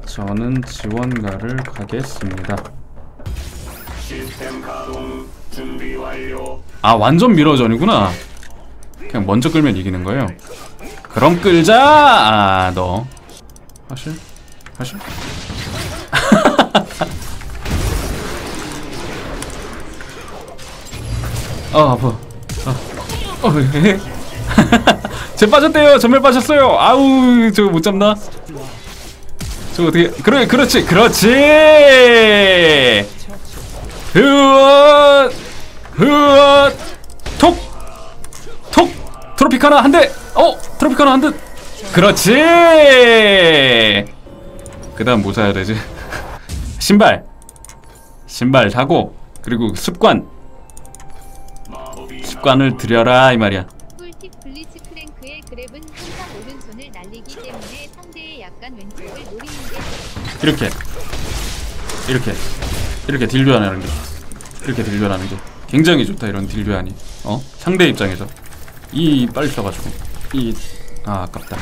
저는 지원가를 가겠습니다. 시스템 가동 준비 완료. 아, 완전 미러전이구나. 그냥 먼저 끌면 이기는 거예요. 그럼 끌자. 아, 너 하실? 아파. 쟤 빠졌대요. 전멸 빠졌어요. 아우, 저거 못 잡나? 저거 어떻게? 그래, 그렇지. 톡 트로피카나 한 대. 트로피카나 한 대. 그렇지. 그다음 뭐 사야 되지? 신발 사고, 그리고 습관을 들여라 이 말이야. 꿀팁 블리츠 크랭크의 그랩은 항상 오른손을 날리기 때문에 상대의 약간 왼쪽을 노리는 게 이렇게 딜 교환하는 게, 굉장히 좋다. 이런 딜 교환이 상대 입장에서 빨리 써가지고 아깝다.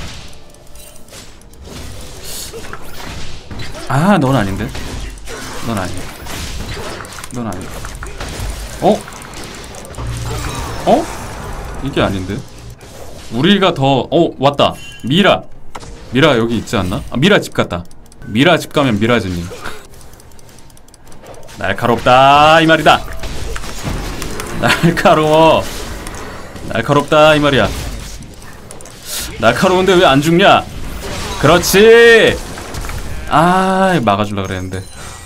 넌 아닌데. 이게 아닌데. 우리가 더 왔다. 미라 여기 있지 않나? 미라 집 갔다. 미라 집 가면 미라즈님. 날카롭다 이 말이다. 날카롭다 이 말이야. 날카로운데 왜 안 죽냐? 그렇지. 막아줄라 그랬는데.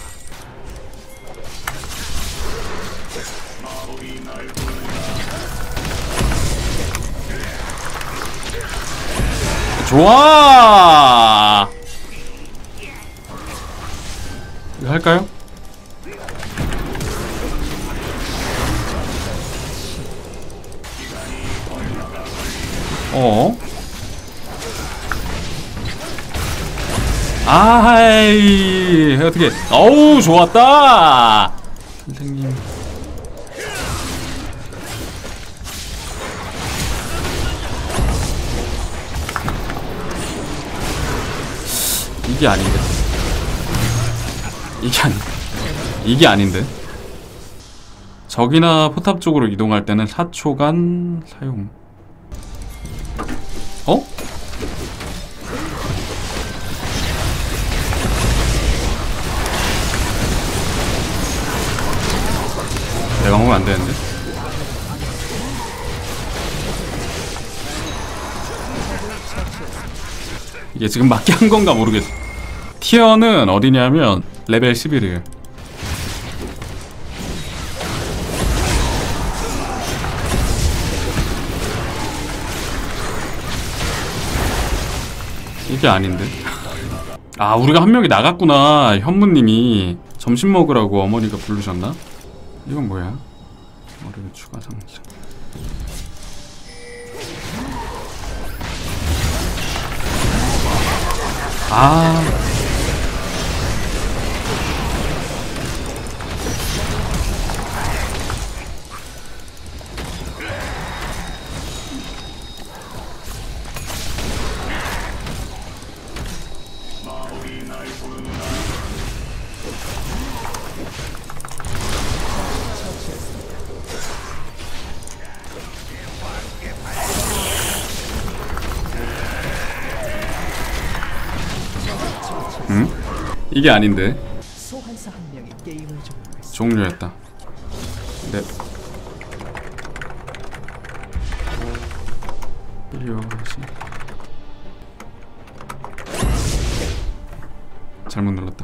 좋아. 이거 할까요? 어떻게? 어우, 좋았다. 선생님. 이게 아닌데. 적이나 포탑 쪽으로 이동할 때는 4초간 사용. 내가 먹으면 안 되는데. 이게 지금 맞게 한 건가 모르겠어. 티어는 어디냐면 레벨 11이에요. 이게 아닌데. 우리가 한 명이 나갔구나. 현무님이 점심 먹으라고 어머니가 부르셨나? 이건 뭐야? 머리를 추가 상승. 이게 아닌데. 소환사 한 명이 게임을 종료했다. 네. 잘못 눌렀다.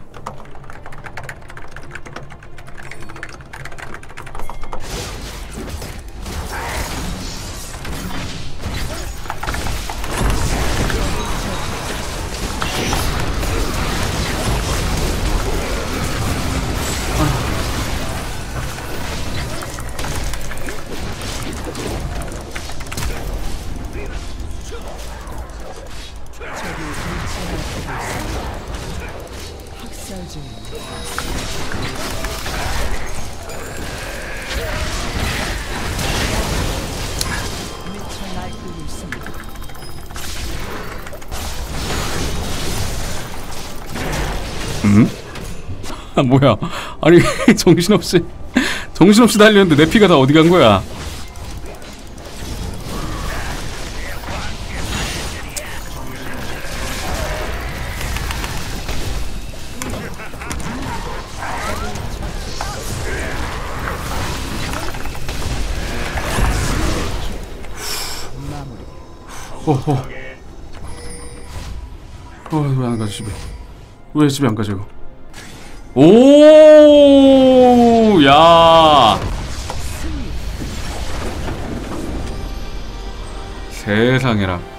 아 뭐야? 아니 정신없이 달렸는데 내 피가 다 어디 간 거야? 왜 안 가지 집에? 왜 집에 안 가지 이거? 오, 야. 세상에나.